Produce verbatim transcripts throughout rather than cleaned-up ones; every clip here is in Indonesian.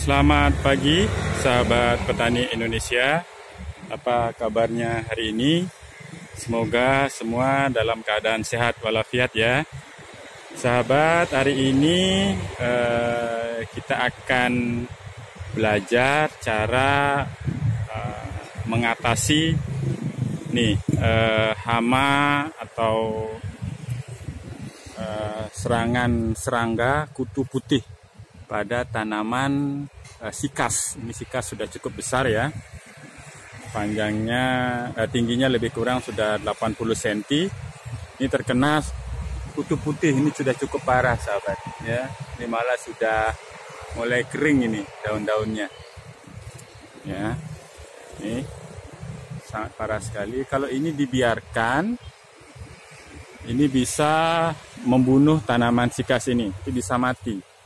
Selamat pagi sahabat petani Indonesia. Apa kabarnya hari ini? Semoga semua dalam keadaan sehat walafiat ya. Sahabat, hari ini eh, kita akan belajar cara eh, mengatasi nih eh, hama atau eh, serangan serangga kutu putih pada tanaman uh, sikas. Ini sikas sudah cukup besar ya. Panjangnya, uh, tingginya lebih kurang sudah delapan puluh sentimeter. Ini terkena kutu putih, ini sudah cukup parah sahabat ya. Ini malah sudah mulai kering ini daun-daunnya. Ya. Ini sangat parah sekali. Kalau ini dibiarkan, ini bisa membunuh tanaman sikas ini. Itu bisa mati.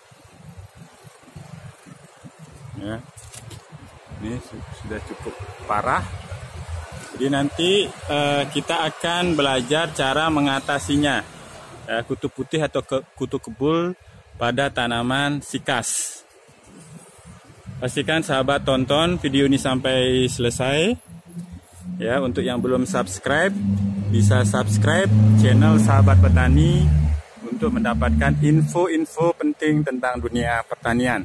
Ya, ini sudah cukup parah. Jadi nanti eh, kita akan belajar cara mengatasinya, ya, kutu putih atau ke, kutu kebul pada tanaman sikas. Pastikan sahabat tonton video ini sampai selesai. Ya, untuk yang belum subscribe bisa subscribe channel Sahabat Petani untuk mendapatkan info-info penting tentang dunia pertanian.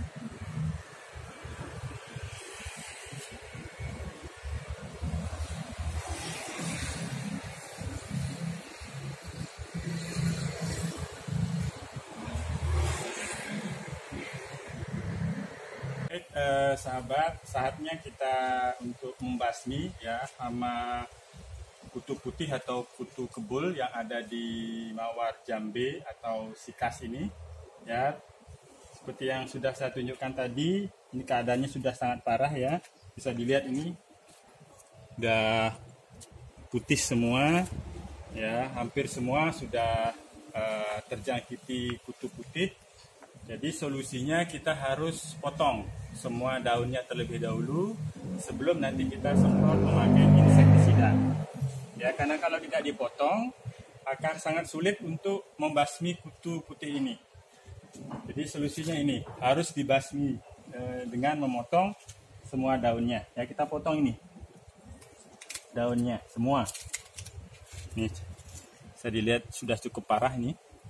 Eh, sahabat, saatnya kita untuk membasmi ya hama kutu putih atau kutu kebul yang ada di mawar jambe atau sikas ini ya. Seperti yang sudah saya tunjukkan tadi, ini keadaannya sudah sangat parah ya. Bisa dilihat ini udah putih semua ya, hampir semua sudah eh, terjangkiti kutu putih. Jadi solusinya kita harus potong semua daunnya terlebih dahulu sebelum nanti kita semprot memakai insektisida. Ya, karena kalau tidak dipotong akan sangat sulit untuk membasmi kutu putih ini. Jadi solusinya ini harus dibasmi eh, dengan memotong semua daunnya. Ya, kita potong ini daunnya semua. Nih, bisa dilihat sudah cukup parah ini.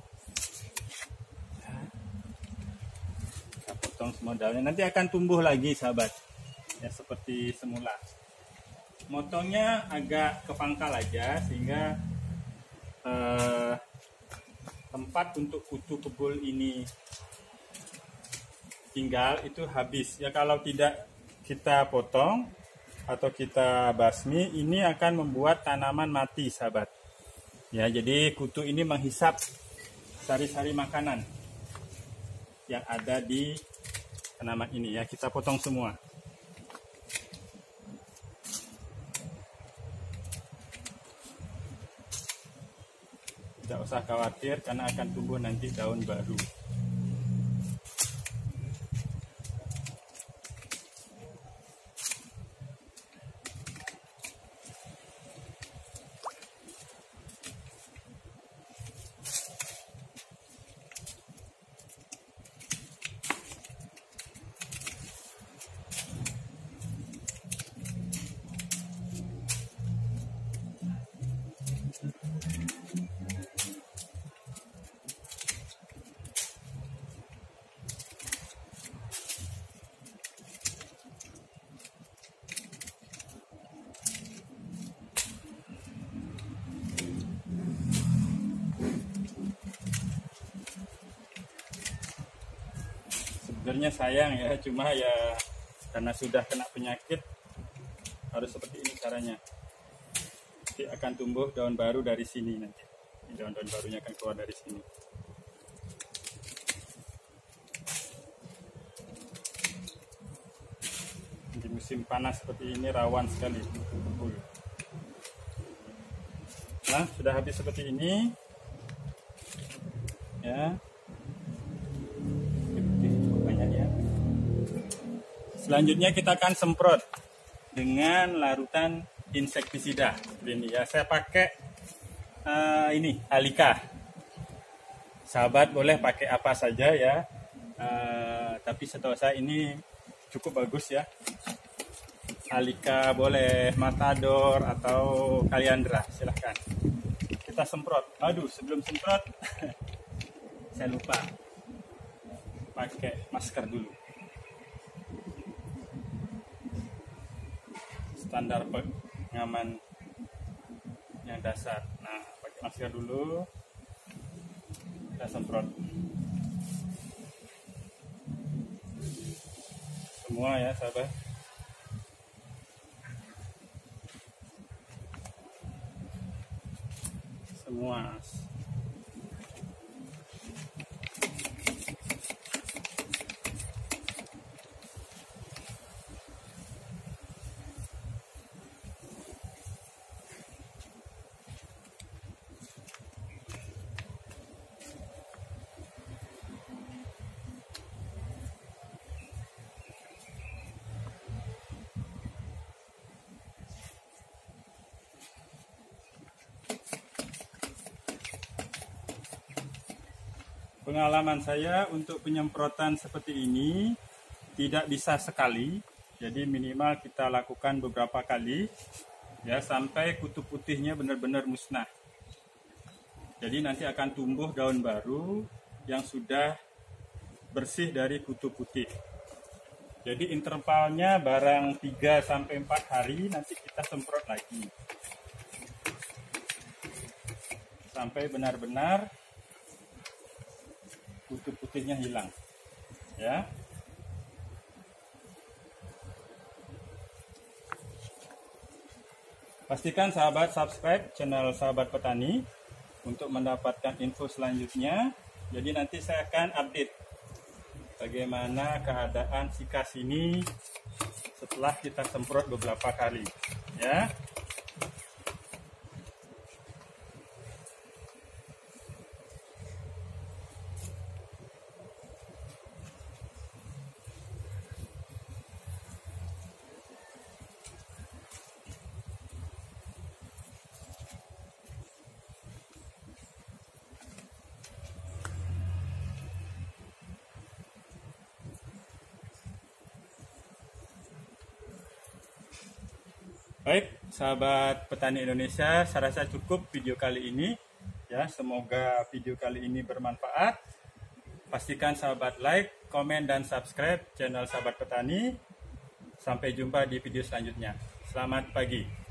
Potong semua daunnya, nanti akan tumbuh lagi sahabat ya seperti semula. Motongnya agak ke pangkal aja sehingga eh, tempat untuk kutu kebul ini tinggal itu habis ya. Kalau tidak kita potong atau kita basmi, ini akan membuat tanaman mati sahabat ya. Jadi kutu ini menghisap sari-sari makanan yang ada di tanaman ini ya. Kita potong semua. Tidak usah khawatir karena akan tumbuh nanti daun baru. Sebenarnya sayang ya, cuma ya karena sudah kena penyakit harus seperti ini caranya. Nanti akan tumbuh daun baru dari sini nanti. Daun-daun barunya akan keluar dari sini. Di musim panas seperti ini rawan sekali kutu kebul. Nah, sudah habis seperti ini. Ya. Selanjutnya kita akan semprot dengan larutan insektisida. Ini ya, saya pakai uh, ini Alika. Sahabat boleh pakai apa saja ya. Uh, tapi setahu saya ini cukup bagus ya. Alika boleh, Matador atau Kaliandra, silahkan. Kita semprot. Aduh, sebelum semprot saya lupa pakai masker dulu. Standar pengaman yang dasar. Nah, pakai masker dulu. Kita semprot. Semua ya, sahabat. Semua. Pengalaman saya untuk penyemprotan seperti ini tidak bisa sekali, jadi minimal kita lakukan beberapa kali ya sampai kutu putihnya benar-benar musnah. Jadi nanti akan tumbuh daun baru yang sudah bersih dari kutu putih. Jadi intervalnya barang tiga sampai empat hari nanti kita semprot lagi. Sampai benar-benar kutu putihnya hilang ya. Pastikan sahabat subscribe channel Sahabat Petani untuk mendapatkan info selanjutnya. Jadi nanti saya akan update bagaimana keadaan sikas ini setelah kita semprot beberapa kali ya. Baik, sahabat petani Indonesia, saya rasa cukup video kali ini. Ya, semoga video kali ini bermanfaat. Pastikan sahabat like, komen, dan subscribe channel Sahabat Petani. Sampai jumpa di video selanjutnya. Selamat pagi.